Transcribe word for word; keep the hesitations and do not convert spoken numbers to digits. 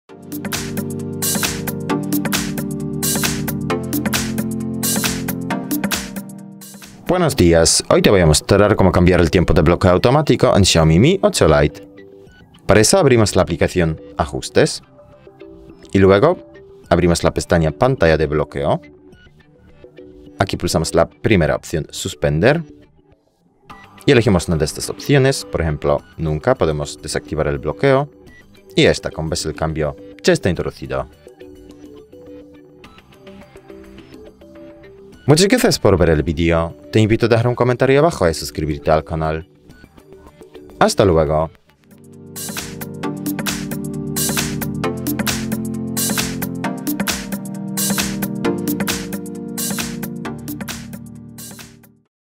Buenos días, hoy te voy a mostrar cómo cambiar el tiempo de bloqueo automático en Xiaomi Mi ocho Lite. Para eso abrimos la aplicación Ajustes y luego abrimos la pestaña Pantalla de bloqueo. Aquí pulsamos la primera opción Suspender y elegimos una de estas opciones, por ejemplo, Nunca podemos desactivar el bloqueo y esta, como ves, el cambio ya está introducido. Muchas gracias por ver el vídeo. Te invito a dejar un comentario abajo y suscribirte al canal. Hasta luego.